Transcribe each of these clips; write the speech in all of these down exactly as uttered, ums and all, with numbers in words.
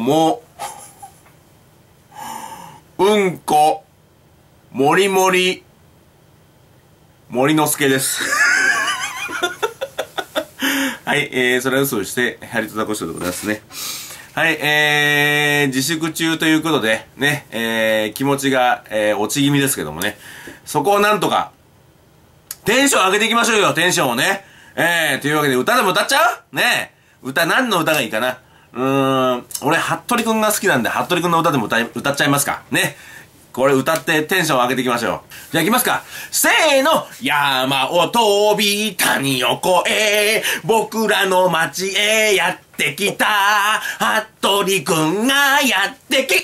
も、うんこ、もりもり、森之助です。はい、えー、それは嘘して、ハリトザコショウでございますね。はい、えー、自粛中ということで、ね、えー、気持ちが、えー、落ち気味ですけどもね、そこをなんとか、テンション上げていきましょうよ、テンションをね。えー、というわけで歌でも歌っちゃうねえ。歌、何の歌がいいかな。うーん、俺、服部くんが好きなんで、服部くんの歌でも歌い、歌っちゃいますか。ね。これ歌ってテンション上げていきましょう。じゃあ行きますか。せーの、山を飛び谷を越え、僕らの街へやってきた、服部くんがやってき、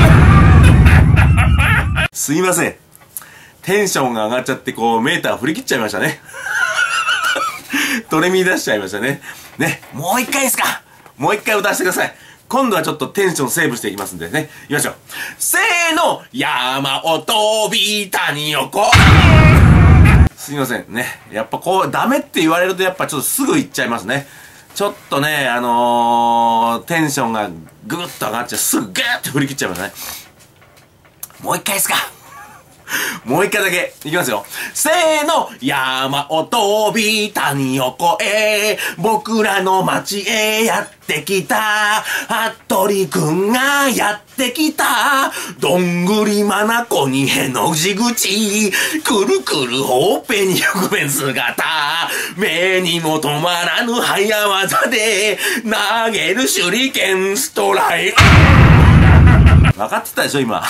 すいません。テンションが上がっちゃって、こう、メーター振り切っちゃいましたね。トレミ出しちゃいましたね。ね、もう一回ですか。もう一回歌わせてください。今度はちょっとテンションセーブしていきますんでね。いきましょう。せーの、山を飛び谷を越え。すいませんね。やっぱこう、ダメって言われるとやっぱちょっとすぐ言っちゃいますね。ちょっとね、あのー、テンションがぐぐっと上がっちゃう。すぐぐーって振り切っちゃいますね。もう一回ですか。もう一回だけ、いきますよ。せーの、山を飛び谷を越え、僕らの街へやってきた、服部くんがやってきた、どんぐりまなこにへの字口、くるくるほっぺに覆面姿、目にも止まらぬ早技で、投げる手裏剣ストライク。分かってたでしょ、今。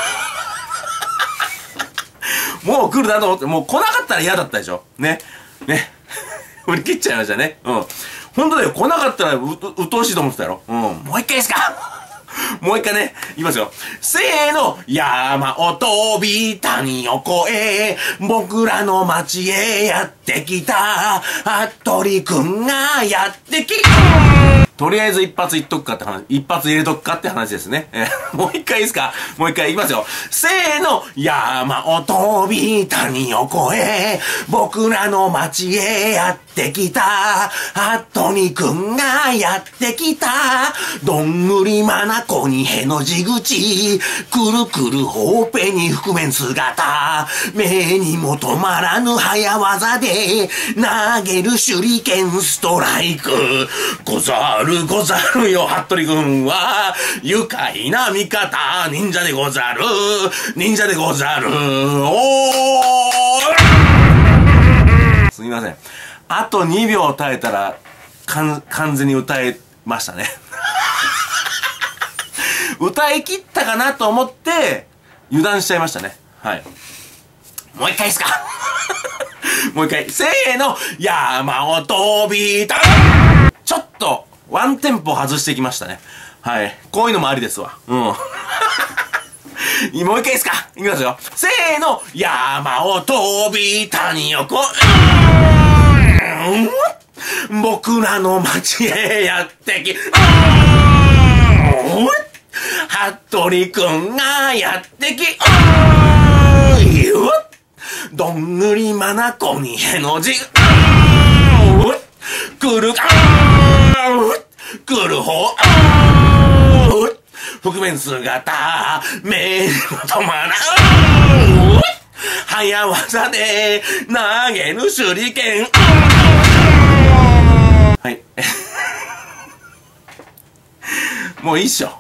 もう来るなと思って、もう来なかったら嫌だったでしょね。ね。振り切っちゃいましたね。うん。本当だよ。来なかったらう、う、うとうしいと思ってたやろ。うん。もう一回ですか。もう一回ね。いきますよ。せーの。山を飛び谷を越え、僕らの街へやってきた、服部くんがやってきた。とりあえず一発言っとくかって話、一発入れとくかって話ですね。えー、もう一回いいですか？もう一回いきますよ。せーの、山を飛び谷を越え、僕らの街へやってきた、服部くんがやってきた、どんぐりまなこにへの字口、くるくるほっぺに覆面姿、目にも止まらぬ早技で、投げる手裏剣ストライク、ござるござるよ、服部くんは、愉快な味方、忍者でござる、忍者でござる、おーすみません。あとにびょう耐えたら、かん、完全に歌えましたね。歌い切ったかなと思って、油断しちゃいましたね。はい。もう一回ですか。もう一回。せーの、山を飛びた。ちょっと、ワンテンポ外してきましたね。はい。こういうのもありですわ。うん。もう一回ですか。いきますよ。せーの、山を飛び谷を越え、僕らの街へやってき、服部くんがやってき、どんぐりまなこにへの字、くる、くるほ、覆面姿、目にも止まらん、早技で投げる手裏剣、はい。もういいっしょ。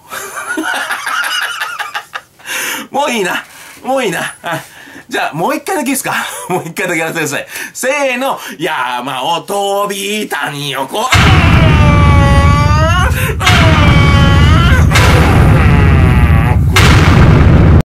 もういいな。もういいな。じゃあ、もう一回だけいいですか？もう一回だけやらせてください。せーの、山を飛び谷を越え、